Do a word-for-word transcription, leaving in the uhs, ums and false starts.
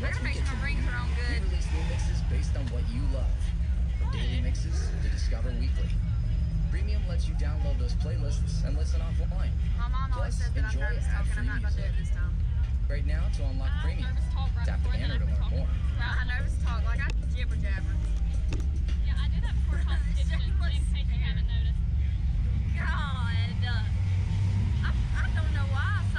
I gotta make sure my rings are on good. We release new mixes based on what you love. From daily mixes to Discover Weekly. Premium lets you download those playlists and listen offline. My mom always says that I'm enjoy nervous talking. I'm not gonna do it this time. Right now to unlock premium. Tap the banner to learn more. Well, I nervous talk like I jibber jabber. Yeah, I do that before competition, in case you haven't noticed. God, uh, I, I don't know why I